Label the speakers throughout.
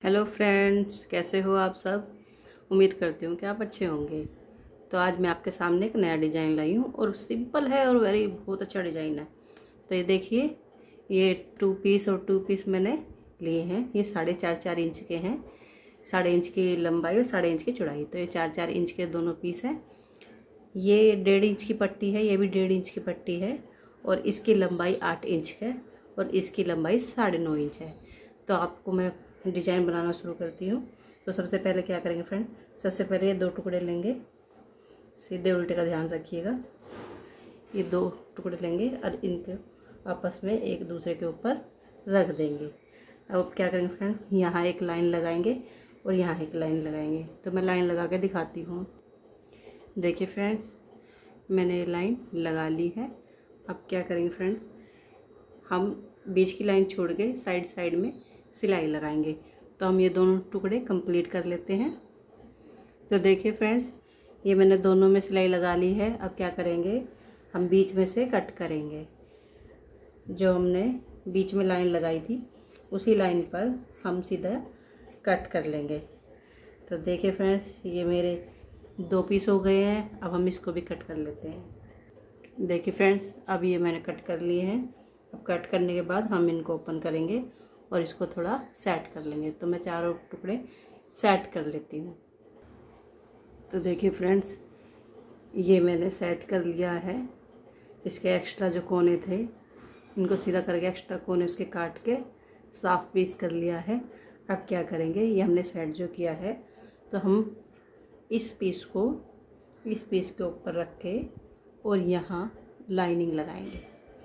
Speaker 1: Hello friends, कैसे हो आप सब। उम्मीद करती हूँ कि आप अच्छे होंगे। तो आज मैं आपके सामने एक नया डिज़ाइन लाई हूँ और सिंपल है और बहुत अच्छा डिज़ाइन है। तो ये देखिए, ये 2 पीस और 2 पीस मैंने लिए हैं। ये 4.5 इंच के हैं, 1.5 इंच की लंबाई और 1.5 इंच की चौड़ाई। तो ये 4 इंच के दोनों पीस हैं। ये 1.5 इंच की पट्टी है, ये भी 1.5 इंच की पट्टी है और इसकी लंबाई 8 इंच है और इसकी लंबाई 9.5 इंच है। तो आपको मैं डिज़ाइन बनाना शुरू करती हूँ। तो सबसे पहले क्या करेंगे फ्रेंड, सबसे पहले ये 2 टुकड़े लेंगे, सीधे उल्टे का ध्यान रखिएगा। ये 2 टुकड़े लेंगे और इनको आपस में एक दूसरे के ऊपर रख देंगे। अब क्या करेंगे फ्रेंड, यहाँ एक लाइन लगाएंगे और यहाँ एक लाइन लगाएंगे। तो मैं लाइन लगा के दिखाती हूँ। देखिए फ्रेंड्स, मैंने ये लाइन लगा ली है। अब क्या करेंगे फ्रेंड्स, हम बीच की लाइन छोड़ के साइड में सिलाई लगाएंगे। तो हम ये दोनों टुकड़े कंप्लीट कर लेते हैं। तो देखिए फ्रेंड्स, ये मैंने दोनों में सिलाई लगा ली है। अब क्या करेंगे, हम बीच में से कट करेंगे। जो हमने बीच में लाइन लगाई थी उसी लाइन पर हम सीधा कट कर लेंगे। तो देखिए फ्रेंड्स, ये मेरे 2 पीस हो गए हैं। अब हम इसको भी कट कर लेते हैं। देखिए फ्रेंड्स, अब ये मैंने कट कर लिए हैं। अब कट करने के बाद हम इनको ओपन करेंगे और इसको थोड़ा सेट कर लेंगे। तो मैं चारों टुकड़े सेट कर लेती हूँ। तो देखिए फ्रेंड्स, ये मैंने सेट कर लिया है। इसके एक्स्ट्रा जो कोने थे इनको सीधा करके एक्स्ट्रा कोने उसके काट के साफ पीस कर लिया है। अब क्या करेंगे, ये हमने सेट जो किया है तो हम इस पीस को इस पीस के ऊपर रख के और यहाँ लाइनिंग लगाएंगे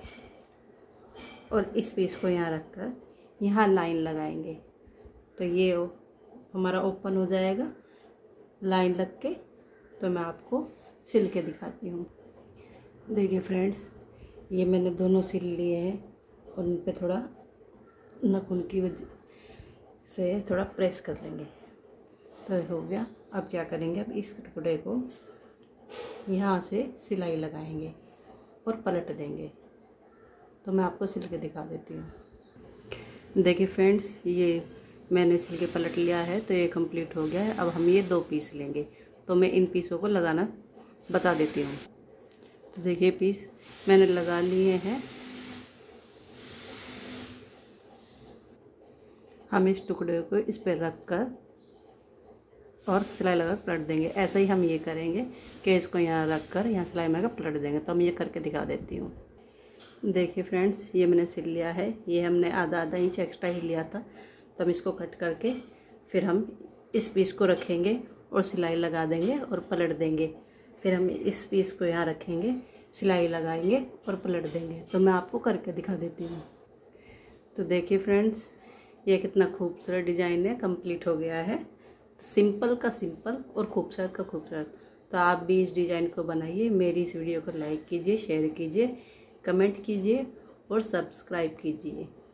Speaker 1: और इस पीस को यहाँ रख कर यहाँ लाइन लगाएंगे। तो ये हमारा ओपन हो जाएगा लाइन लग के। तो मैं आपको सिल के दिखाती हूँ। देखिए फ्रेंड्स, ये मैंने दोनों सिल लिए हैं और उन पे थोड़ा नाखून की वजह से थोड़ा प्रेस कर लेंगे। तो हो गया। अब क्या करेंगे, अब इस टुकड़े को यहाँ से सिलाई लगाएंगे और पलट देंगे। तो मैं आपको सिल के दिखा देती हूँ। देखिए फ्रेंड्स, ये मैंने सिल के पलट लिया है। तो ये कंप्लीट हो गया है। अब हम ये 2 पीस लेंगे। तो मैं इन पीसों को लगाना बता देती हूँ। तो देखिए, पीस मैंने लगा लिए हैं। हम इस टुकड़े को इस पर रख कर और सिलाई लगा पलट देंगे। ऐसा ही हम ये करेंगे कि इसको यहाँ रख कर यहाँ सिलाई लगा पलट देंगे। तो हम ये करके दिखा देती हूँ। देखिए फ्रेंड्स, ये मैंने सिल लिया है। ये हमने आधा इंच एक्स्ट्रा ही लिया था। तो हम इसको कट करके फिर हम इस पीस को रखेंगे और सिलाई लगा देंगे और पलट देंगे। फिर हम इस पीस को यहाँ रखेंगे, सिलाई लगाएंगे और पलट देंगे। तो मैं आपको करके दिखा देती हूँ। तो देखिए फ्रेंड्स, ये कितना खूबसूरत डिज़ाइन है, कंप्लीट हो गया है। सिंपल का सिंपल और खूबसूरत का खूबसूरत। तो आप भी इस डिज़ाइन को बनाइए। मेरी इस वीडियो को लाइक कीजिए, शेयर कीजिए, कमेंट कीजिए और सब्सक्राइब कीजिए।